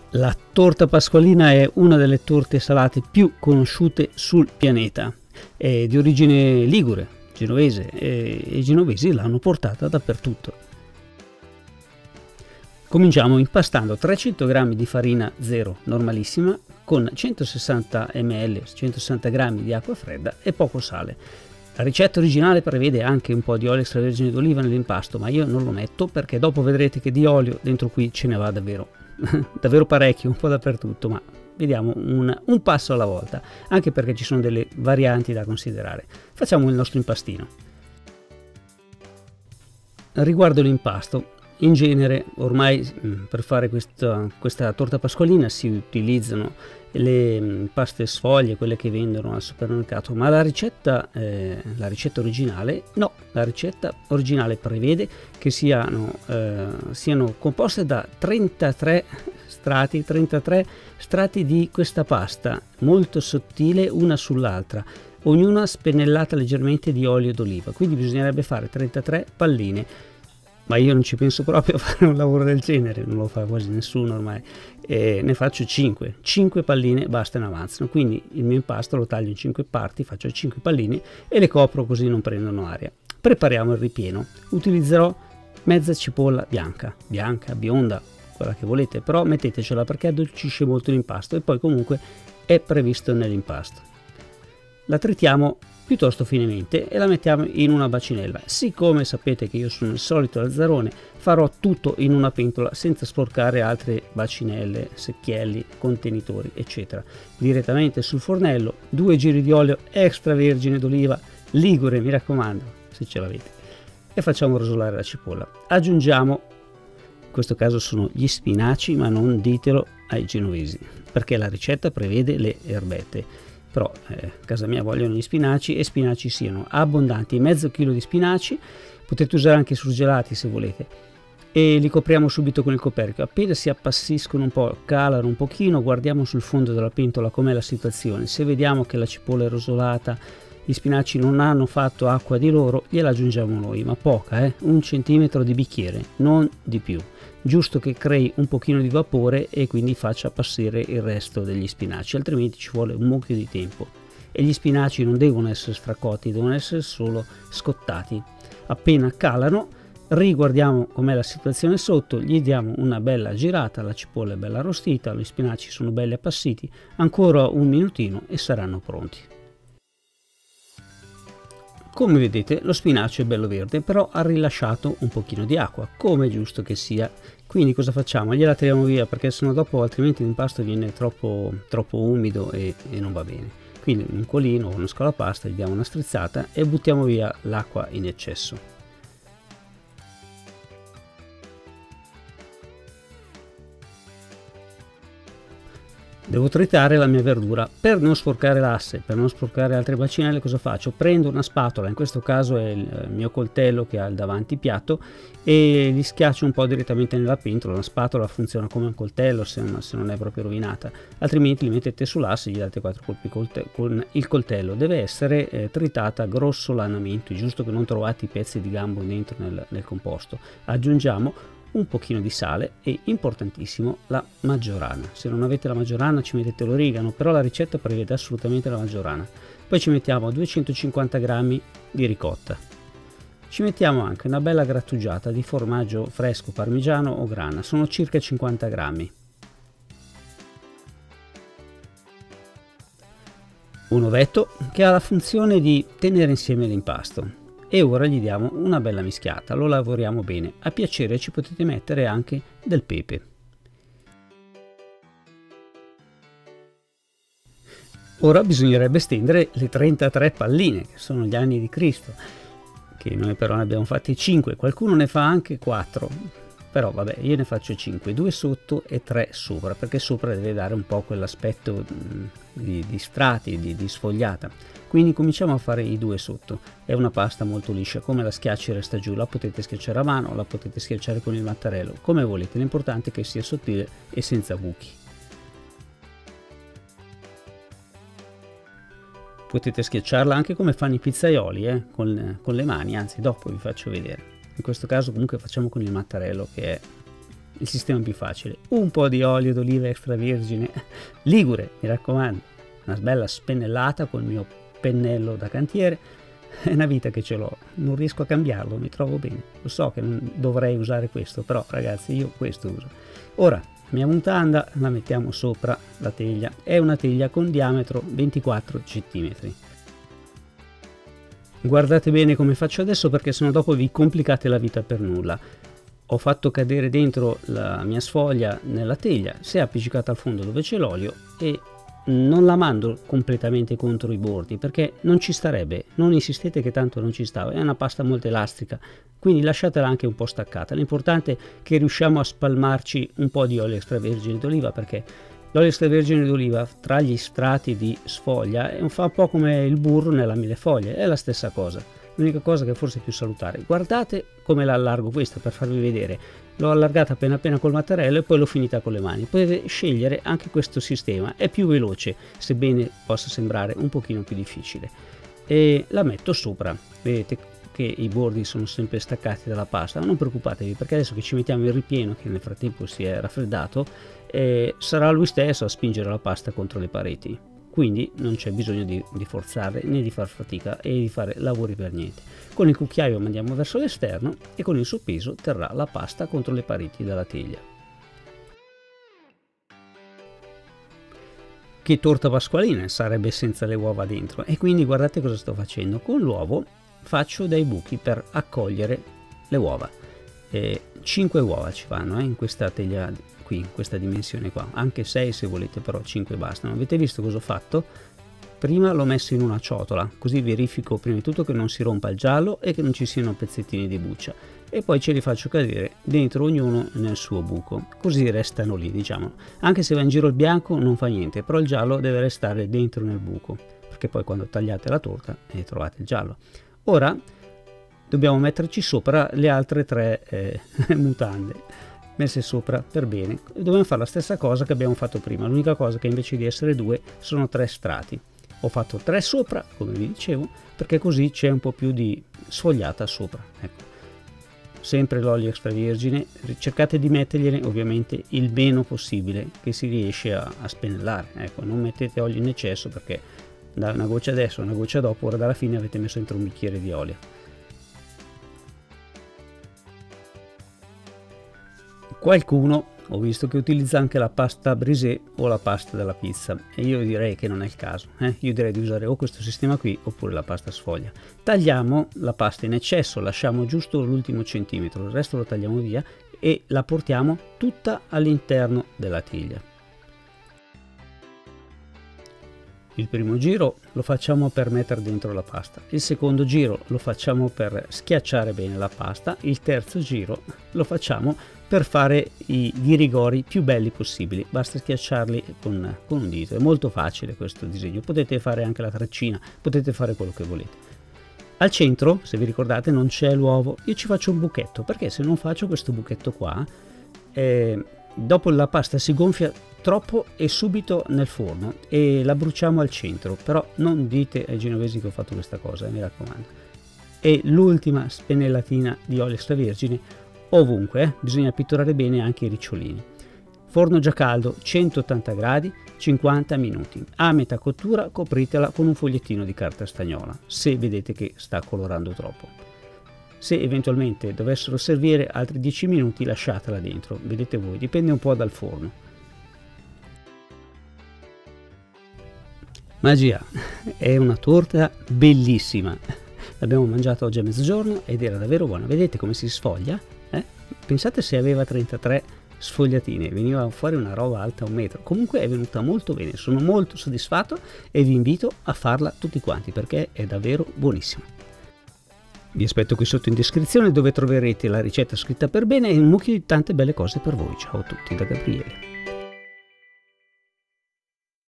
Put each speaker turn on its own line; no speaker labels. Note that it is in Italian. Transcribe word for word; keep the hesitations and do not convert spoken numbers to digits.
La torta pasqualina è una delle torte salate più conosciute sul pianeta. È di origine ligure, genovese, e i genovesi l'hanno portata dappertutto. Cominciamo impastando trecento grammi di farina zero normalissima con centosessanta millilitri, centosessanta grammi di acqua fredda e poco sale. La ricetta originale prevede anche un po' di olio extravergine d'oliva nell'impasto, ma io non lo metto perché dopo vedrete che di olio dentro qui ce ne va davvero, davvero parecchio, un po' dappertutto, ma vediamo un, un passo alla volta, anche perché ci sono delle varianti da considerare. Facciamo il nostro impastino. Riguardo l'impasto, in genere ormai per fare questa, questa torta pasqualina si utilizzano le paste sfoglie, quelle che vendono al supermercato, ma la ricetta, eh, la ricetta originale no, la ricetta originale prevede che siano, eh, siano composte da trentatré strati, trentatré strati di questa pasta molto sottile una sull'altra, ognuna spennellata leggermente di olio d'oliva, quindi bisognerebbe fare trentatré palline. Ma io non ci penso proprio a fare un lavoro del genere, non lo fa quasi nessuno ormai, e ne faccio cinque, cinque palline basta, ne avanzano, quindi il mio impasto lo taglio in cinque parti, faccio cinque palline e le copro così non prendono aria. Prepariamo il ripieno, utilizzerò mezza cipolla bianca, bianca, bionda, quella che volete, però mettetecela perché addolcisce molto l'impasto e poi comunque è previsto nell'impasto. La tritiamo piuttosto finemente e la mettiamo in una bacinella. Siccome sapete che io sono il solito lazzarone, farò tutto in una pentola senza sporcare altre bacinelle, secchielli, contenitori eccetera. Direttamente sul fornello, due giri di olio extravergine d'oliva ligure, mi raccomando, se ce l'avete, e facciamo rosolare la cipolla. Aggiungiamo, in questo caso sono gli spinaci, ma non ditelo ai genovesi perché la ricetta prevede le erbette. Però eh, a casa mia vogliono gli spinaci e spinaci siano abbondanti, mezzo chilo di spinaci, potete usare anche surgelati se volete, e li copriamo subito con il coperchio. Appena si appassiscono un po', calano un pochino, guardiamo sul fondo della pentola com'è la situazione. Se vediamo che la cipolla è rosolata, gli spinaci non hanno fatto acqua di loro, gliela aggiungiamo noi, ma poca, eh? un centimetro di bicchiere, non di più, giusto che crei un pochino di vapore e quindi faccia appassire il resto degli spinaci, altrimenti ci vuole un mucchio di tempo. E gli spinaci non devono essere stracotti, devono essere solo scottati. Appena calano, riguardiamo com'è la situazione sotto, gli diamo una bella girata, la cipolla è bella arrostita, gli spinaci sono belli appassiti, ancora un minutino e saranno pronti. Come vedete lo spinacio è bello verde, però ha rilasciato un pochino di acqua, come è giusto che sia. Quindi cosa facciamo? Gliela tiriamo via perché sennò dopo altrimenti l'impasto viene troppo, troppo umido e, e non va bene. Quindi un colino o una scolapasta gli diamo una strizzata e buttiamo via l'acqua in eccesso. Devo tritare la mia verdura. Per non sporcare l'asse, per non sporcare altre bacinelle, cosa faccio? Prendo una spatola, in questo caso è il mio coltello che ha il davanti piatto, e li schiaccio un po' direttamente nella pentola. Una spatola funziona come un coltello se non, se non è proprio rovinata, altrimenti li mettete sull'asse e gli date quattro colpi con il coltello. Deve essere eh, tritata grossolanamente, giusto che non trovate i pezzi di gambo dentro nel, nel composto. Aggiungiamo un pochino di sale e, importantissimo, la maggiorana. Se non avete la maggiorana ci mettete l'origano, però la ricetta prevede assolutamente la maggiorana. Poi ci mettiamo duecentocinquanta grammi di ricotta, ci mettiamo anche una bella grattugiata di formaggio fresco parmigiano o grana, sono circa cinquanta grammi, un ovetto che ha la funzione di tenere insieme l'impasto. E ora gli diamo una bella mischiata, lo lavoriamo bene. A piacere ci potete mettere anche del pepe. Ora bisognerebbe stendere le trentatré palline, che sono gli anni di Cristo, che noi però ne abbiamo fatti cinque, qualcuno ne fa anche quattro, però vabbè, io ne faccio cinque, due sotto e tre sopra, perché sopra deve dare un po' quell'aspetto di, di strati, di, di sfogliata. Quindi cominciamo a fare i due sotto. È una pasta molto liscia, come la schiacci resta giù, la potete schiacciare a mano, la potete schiacciare con il mattarello, come volete, l'importante è che sia sottile e senza buchi. Potete schiacciarla anche come fanno i pizzaioli, eh? con, con le mani, anzi dopo vi faccio vedere. In questo caso comunque facciamo con il mattarello, che è il sistema più facile: un po' di olio d'oliva extravergine ligure, mi raccomando, una bella spennellata col mio pennello da cantiere. È una vita che ce l'ho, non riesco a cambiarlo, mi trovo bene. Lo so che non dovrei usare questo, però ragazzi io questo uso. Ora la mia mutanda la mettiamo sopra la teglia, è una teglia con diametro ventiquattro centimetri. Guardate bene come faccio adesso, perché sennò dopo vi complicate la vita per nulla. Ho fatto cadere dentro la mia sfoglia nella teglia, si è appiccicata al fondo dove c'è l'olio e non la mando completamente contro i bordi, perché non ci starebbe, non insistete che tanto non ci sta, è una pasta molto elastica, quindi lasciatela anche un po' staccata. L'importante è che riusciamo a spalmarci un po' di olio extravergine d'oliva, perché l'olio extravergine d'oliva tra gli strati di sfoglia fa un po' come il burro nella millefoglie, è la stessa cosa. L'unica cosa che forse è più salutare. Guardate come la allargo questa per farvi vedere. L'ho allargata appena appena col mattarello e poi l'ho finita con le mani. Potete scegliere anche questo sistema, è più veloce, sebbene possa sembrare un pochino più difficile. E la metto sopra. Vedete che i bordi sono sempre staccati dalla pasta, ma non preoccupatevi, perché adesso che ci mettiamo il ripieno, che nel frattempo si è raffreddato, eh, sarà lui stesso a spingere la pasta contro le pareti. Quindi non c'è bisogno di, di forzare né di far fatica e di fare lavori per niente. Con il cucchiaio mandiamo verso l'esterno e con il suo peso terrà la pasta contro le pareti della teglia. Che torta pasqualina sarebbe senza le uova dentro? E quindi guardate cosa sto facendo. Con l'uovo faccio dei buchi per accogliere le uova. E cinque uova ci fanno eh, in questa teglia qui, in questa dimensione qua, anche sei se volete, però cinque bastano. Avete visto cosa ho fatto? Prima l'ho messo in una ciotola, così verifico prima di tutto che non si rompa il giallo e che non ci siano pezzettini di buccia, e poi ce li faccio cadere dentro ognuno nel suo buco, così restano lì, diciamo. Anche se va in giro il bianco non fa niente, però il giallo deve restare dentro nel buco, perché poi quando tagliate la torta eh, trovate il giallo. Ora dobbiamo metterci sopra le altre tre eh, mutande messe sopra per bene. Dobbiamo fare la stessa cosa che abbiamo fatto prima, l'unica cosa che invece di essere due sono tre strati. Ho fatto tre sopra, come vi dicevo, perché così c'è un po' più di sfogliata sopra. Ecco. Sempre l'olio extravergine, cercate di mettergliene ovviamente il meno possibile che si riesce a, a spennellare. Ecco, non mettete olio in eccesso, perché da una goccia adesso, una goccia dopo, ora dalla fine avete messo dentro un bicchiere di olio. Qualcuno ho visto che utilizza anche la pasta brisée o la pasta della pizza, e io direi che non è il caso. Eh? Io direi di usare o questo sistema qui oppure la pasta sfoglia. Tagliamo la pasta in eccesso, lasciamo giusto l'ultimo centimetro, il resto lo tagliamo via e la portiamo tutta all'interno della teglia. Il primo giro lo facciamo per mettere dentro la pasta, il secondo giro lo facciamo per schiacciare bene la pasta, il terzo giro lo facciamo per fare i, i rigori più belli possibili. Basta schiacciarli con, con un dito, è molto facile questo disegno, potete fare anche la treccina, potete fare quello che volete. Al centro, se vi ricordate, non c'è l'uovo, io ci faccio un buchetto, perché se non faccio questo buchetto qua, eh, dopo la pasta si gonfia troppo e subito nel forno e la bruciamo al centro. Però non dite ai genovesi che ho fatto questa cosa, eh, mi raccomando. E l'ultima spennellatina di olio extravergine ovunque, eh, bisogna pitturare bene anche i ricciolini. Forno già caldo, centottanta gradi, cinquanta minuti. A metà cottura copritela con un fogliettino di carta stagnola se vedete che sta colorando troppo. Se eventualmente dovessero servire altri dieci minuti, lasciatela dentro, vedete voi, dipende un po' dal forno. Magia, è una torta bellissima, l'abbiamo mangiata oggi a mezzogiorno ed era davvero buona. Vedete come si sfoglia? Eh? Pensate se aveva trentatré sfogliatine, veniva fuori una roba alta un metro. Comunque è venuta molto bene, sono molto soddisfatto e vi invito a farla tutti quanti perché è davvero buonissima. Vi aspetto qui sotto in descrizione, dove troverete la ricetta scritta per bene e un mucchio di tante belle cose per voi. Ciao a tutti da Gabriele.